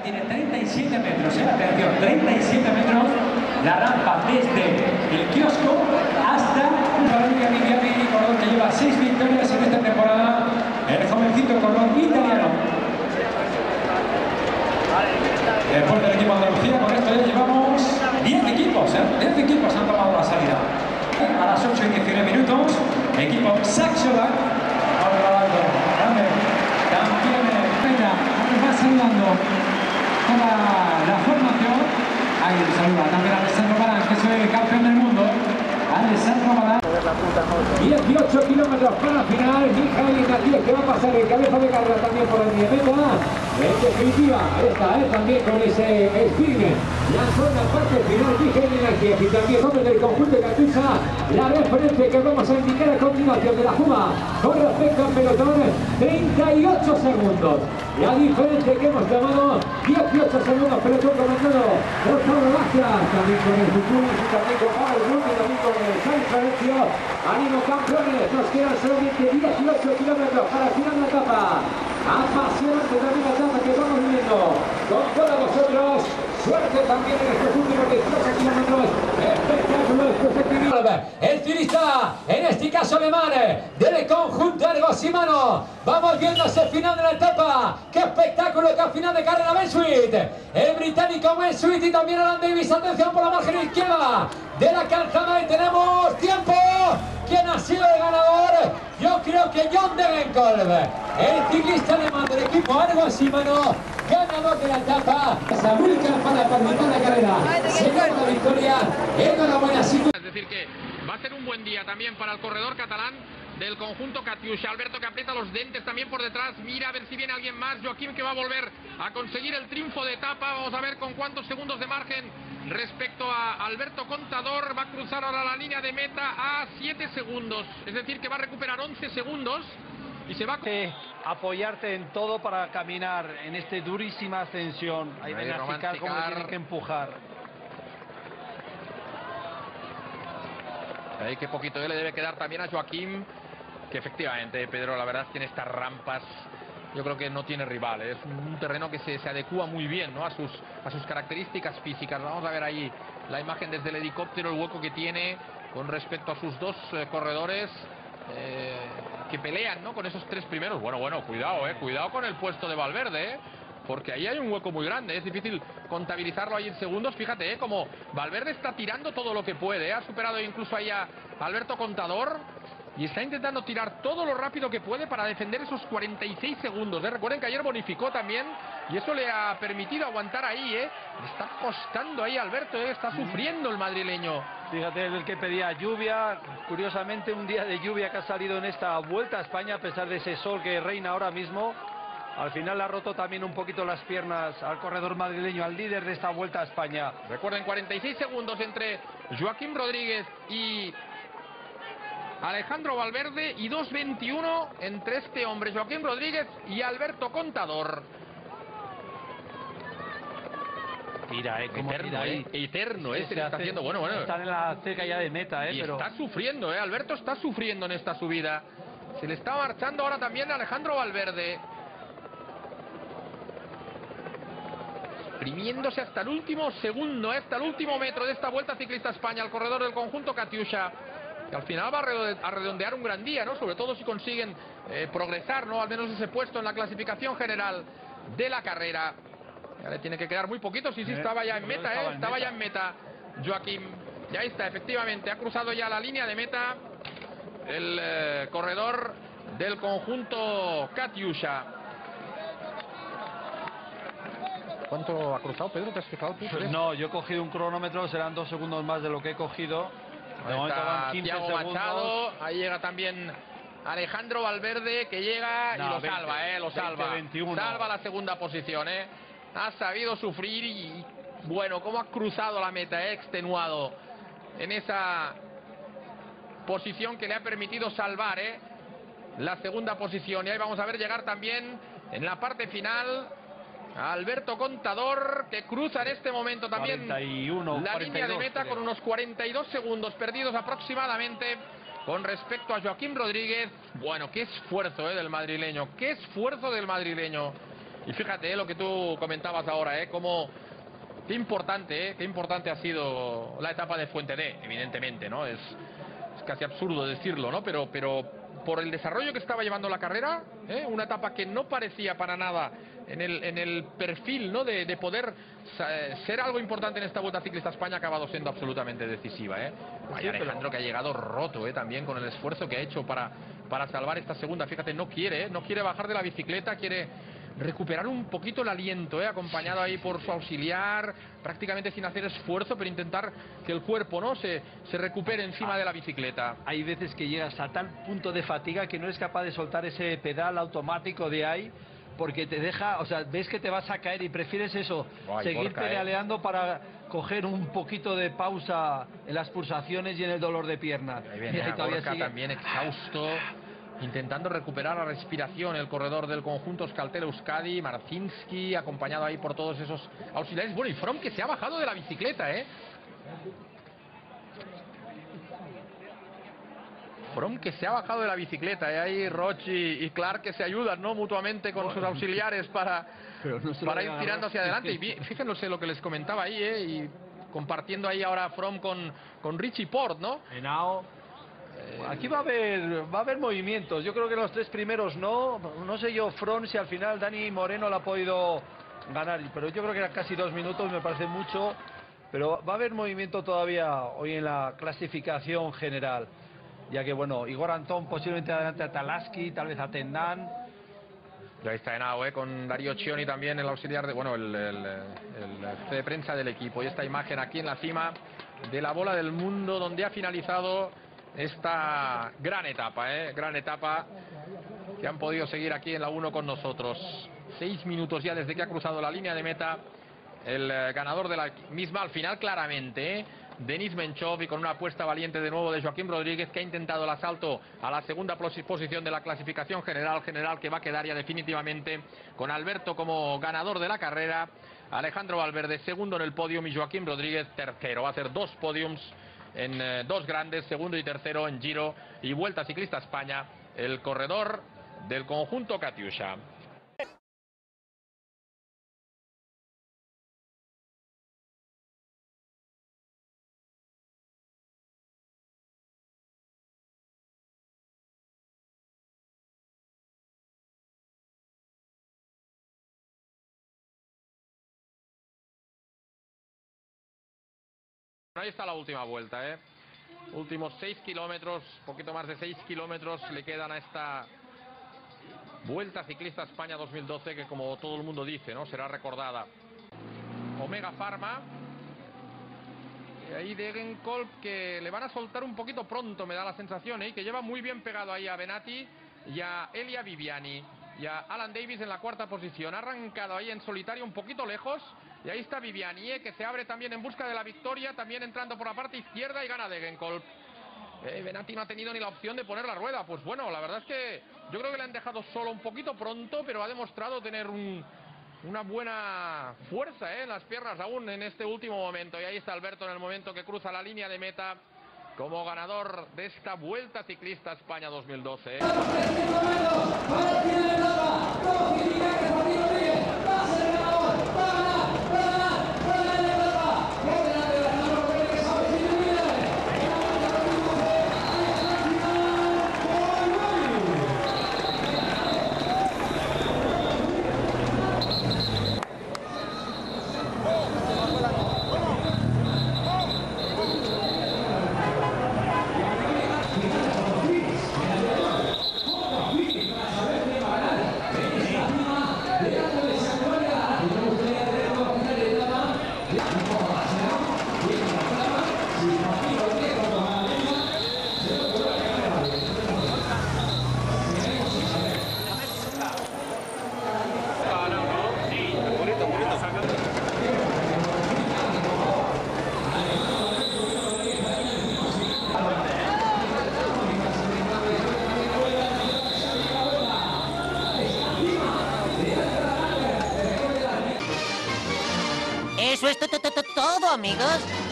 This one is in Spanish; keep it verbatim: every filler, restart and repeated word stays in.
tiene treinta y siete metros, ¿eh? Atención, treinta y siete metros la rampa desde el kiosco hasta la Liga Viviani Cordón, que lleva seis victorias en esta temporada, el jovencito Cordón italiano. Después del equipo de Andalucía, con esto ya llevamos diez equipos, ¿eh? diez equipos han tomado la salida. A las ocho y diecinueve minutos, equipo Saxola, también venga, va saludando toda la formación. Ahí saluda también a Alessandro Balán, que es el campeón del mundo. Alessandro Balán. dieciocho kilómetros para el final. Mijael Ignatieff, que va a pasar el cabeza de carrera también por el diez meta. En definitiva, esta es también con ese spin. La zona parte final, Mijael Ignatieff, y también hombres del conjunto de Katusha. La referencia que vamos a indicar a continuación de la Juma con respecto al pelotón, treinta y ocho segundos. La diferencia que hemos llamado dieciocho segundos, pelotón comandado por Pablo Vázquez, también con el futuro, y también con Pablo Bruno, y también con el San Florencio. Ánimo campeones, nos quedan solamente dieciocho kilómetros para el final de la etapa. Apasionante también la etapa que vamos viviendo con todos vosotros. Suerte también en estos últimos dieciocho kilómetros. Espectáculo espectacular. El ciclista, en este caso alemán, del conjunto Argo Shimano. Vamos viendo ese final de la etapa. Qué espectáculo que al final de carrera Bensuit. El británico Bensuit y también Alan Davis. Atención por la margen izquierda de la calzada y tenemos tiempo. ¿Quién ha sido el ganador? Yo creo que John Degenkolb, el ciclista alemán del equipo Argo Shimano, ganador de la etapa. Samuel para participar en la carrera. Se gana la victoria. Enhorabuena. Es decir que va a ser un buen día también para el corredor catalán del conjunto Katusha. Alberto, que aprieta los dientes también por detrás. Mira a ver si viene alguien más. Joaquim, que va a volver a conseguir el triunfo de etapa. Vamos a ver con cuántos segundos de margen respecto a Alberto Contador. Va a cruzar ahora la línea de meta a siete segundos. Es decir que va a recuperar once segundos. Y se va a apoyarte en todo para caminar en esta durísima ascensión. Ahí ven a Cicar cómo tienen que empujar. Ahí que poquito le debe quedar también a Joaquim, que efectivamente, Pedro, la verdad es que en estas rampas yo creo que no tiene rival. Es un terreno que se, se adecua muy bien, ¿no? a, sus, a sus características físicas. Vamos a ver ahí la imagen desde el helicóptero, el hueco que tiene con respecto a sus dos eh, corredores. Eh, que pelean, ¿no? Con esos tres primeros. Bueno, bueno, cuidado, eh, cuidado con el puesto de Valverde, eh, porque ahí hay un hueco muy grande. Es difícil contabilizarlo ahí en segundos. Fíjate, eh, como Valverde está tirando todo lo que puede, eh. Ha superado incluso ahí a Alberto Contador y está intentando tirar todo lo rápido que puede para defender esos cuarenta y seis segundos, eh. Recuerden que ayer bonificó también y eso le ha permitido aguantar ahí, eh. Le está costando ahí a Alberto, eh. Está sufriendo el madrileño. Fíjate, el que pedía lluvia, curiosamente un día de lluvia que ha salido en esta Vuelta a España, a pesar de ese sol que reina ahora mismo. Al final le ha roto también un poquito las piernas al corredor madrileño, al líder de esta Vuelta a España. Recuerden, cuarenta y seis segundos entre Joaquim Rodríguez y Alejandro Valverde y dos veintiuno entre este hombre, Joaquim Rodríguez, y Alberto Contador. Tira, eh, como eterno, tira ahí. eh, eterno, eh, se se le está hace, haciendo, bueno, bueno. Están en la cerca ya de meta, eh, y pero está sufriendo, eh, Alberto está sufriendo en esta subida. Se le está marchando ahora también a Alejandro Valverde. Exprimiéndose hasta el último segundo, eh, hasta el último metro de esta Vuelta Ciclista España, el corredor del conjunto Katusha. Que al final va a redondear un gran día, ¿no? Sobre todo si consiguen eh, progresar, ¿no? Al menos ese puesto en la clasificación general de la carrera. Ya le tiene que quedar muy poquito. Sí, sí, estaba ya en meta, ¿eh? Estaba ya en meta Joaquim. Ya está, efectivamente. Ha cruzado ya la línea de meta el eh, corredor del conjunto Katusha. ¿Cuánto ha cruzado, Pedro? ¿Te has fijado tú? No, yo he cogido un cronómetro, serán dos segundos más de lo que he cogido. De Ahí momento está van quince Thiago segundos. Machado. Ahí llega también Alejandro Valverde, que llega No, y lo veinte, salva, eh, lo salva. veinte, veintiuno. Salva la segunda posición, eh. Ha sabido sufrir y, bueno, cómo ha cruzado la meta, eh, extenuado en esa posición que le ha permitido salvar, eh, la segunda posición. Y ahí vamos a ver llegar también en la parte final a Alberto Contador, que cruza en este momento también cuarenta y uno, la cuarenta y dos, línea de meta creo. con unos cuarenta y dos segundos perdidos aproximadamente con respecto a Joaquim Rodríguez. Bueno, qué esfuerzo, eh, del madrileño, qué esfuerzo del madrileño. Y fíjate, eh, lo que tú comentabas ahora, eh, cómo qué importante, eh, qué importante ha sido la etapa de Fuente D, evidentemente, ¿no? Es, es casi absurdo decirlo, ¿no? Pero, pero por el desarrollo que estaba llevando la carrera, ¿eh? Una etapa que no parecía para nada en el, en el perfil, ¿no? de, de poder ser algo importante en esta Vuelta Ciclista España, ha acabado siendo absolutamente decisiva, ¿eh? Vaya Alejandro, que ha llegado roto, ¿eh? También con el esfuerzo que ha hecho para, para salvar esta segunda. Fíjate, no quiere, ¿eh? No quiere bajar de la bicicleta, quiere recuperar un poquito el aliento, ¿eh? Acompañado ahí por su auxiliar, prácticamente sin hacer esfuerzo, pero intentar que el cuerpo, ¿no? se, se recupere encima ah, de la bicicleta. Hay veces que llegas a tal punto de fatiga que no eres capaz de soltar ese pedal automático de ahí, porque te deja, o sea, ves que te vas a caer y prefieres eso, oh, seguir pedaleando eh. para coger un poquito de pausa en las pulsaciones y en el dolor de pierna. Ahí viene, y ahí todavía sigue... también exhausto, intentando recuperar la respiración, el corredor del conjunto Euskaltel-Euskadi, Marcinski, acompañado ahí por todos esos auxiliares. Bueno, y Froome, que se ha bajado de la bicicleta, ¿eh? Froome, que se ha bajado de la bicicleta, ¿eh? Ahí Roche y, y Clark, que se ayudan, ¿no? Mutuamente con sus auxiliares para, no para ir tirando hacia adelante. Y fíjense lo que les comentaba ahí, ¿eh? Y compartiendo ahí ahora Froome con, con Richie Porte, ¿no? Henao. Aquí va a haber va a haber movimientos. Yo creo que los tres primeros no. No sé yo, Froome, si al final Dani Moreno la ha podido ganar. Pero yo creo que eran casi dos minutos, me parece mucho. Pero va a haber movimiento todavía hoy en la clasificación general. Ya que, bueno, Igor Antón posiblemente adelante a Talaski, tal vez a Tendán. Ya está Henao, ¿eh? Con Darío Chioni también, el auxiliar de, bueno, el, el, el de prensa del equipo. Y esta imagen aquí en la cima de la Bola del Mundo, donde ha finalizado esta gran etapa, ¿eh? Gran etapa que han podido seguir aquí en la uno con nosotros. Seis minutos ya desde que ha cruzado la línea de meta el ganador de la misma, al final claramente, ¿eh? Denis Menchov, y con una apuesta valiente de nuevo de Joaquim Rodríguez, que ha intentado el asalto a la segunda posición de la clasificación general, general que va a quedar ya definitivamente con Alberto como ganador de la carrera, Alejandro Valverde segundo en el podio y Joaquim Rodríguez tercero. Va a hacer dos podiums en eh, dos grandes, segundo y tercero en Giro y Vuelta Ciclista España, el corredor del conjunto Katusha. Ahí está la última vuelta, ¿eh? Últimos seis kilómetros, poquito más de seis kilómetros le quedan a esta Vuelta Ciclista España dos mil doce, que como todo el mundo dice, ¿no? Será recordada. Omega Pharma. Y ahí Degenkolb, que le van a soltar un poquito pronto, me da la sensación, ¿eh? Que lleva muy bien pegado ahí a Benati y a Elia Viviani. Y a Alan Davis en la cuarta posición. Ha arrancado ahí en solitario un poquito lejos. Y ahí está Viviani, ¿eh? Que se abre también en busca de la victoria. También entrando por la parte izquierda y gana Degenkolb. Eh, Benati no ha tenido ni la opción de poner la rueda. Pues bueno, la verdad es que yo creo que le han dejado solo un poquito pronto, pero ha demostrado tener un, una buena fuerza, ¿eh? En las piernas aún en este último momento. Y ahí está Alberto en el momento que cruza la línea de meta como ganador de esta Vuelta Ciclista España dos mil doce. ¿eh? Eso es todo, amigos.